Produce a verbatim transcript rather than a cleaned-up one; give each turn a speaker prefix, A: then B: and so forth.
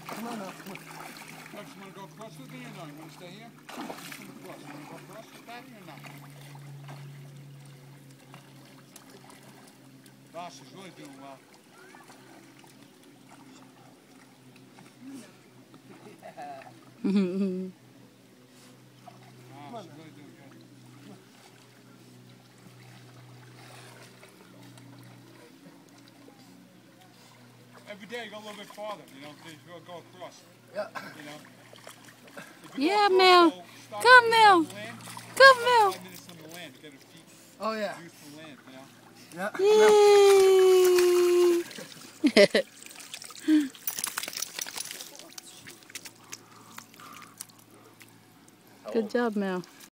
A: Come on now. Come on.
B: Folks, you want to go across with me or not? You want to stay here? Come across. You want to go across with Daddy or not? Gosh, she's really doing well.
C: Mm-hmm.
B: Wow, she's really doing good. Every day, go a little bit farther, you know, you go, go across.
A: Yeah.
B: You know.
C: Yeah, Mel. Come, Mel. Come, Mel.
B: Five minutes on the land to get her feet
A: Oh, yeah.
B: used to land, you know.
A: Yeah.
C: Yay! Good job, Mel.